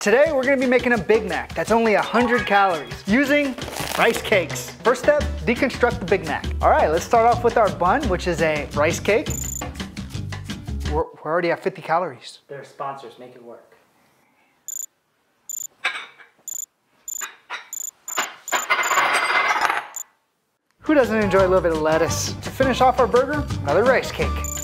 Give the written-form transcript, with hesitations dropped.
Today we're gonna be making a Big Mac that's only 100 calories using rice cakes. First step, deconstruct the Big Mac. All right, let's start off with our bun, which is a rice cake. We're already at 50 calories. They're sponsors, make it work. Who doesn't enjoy a little bit of lettuce? To finish off our burger, another rice cake.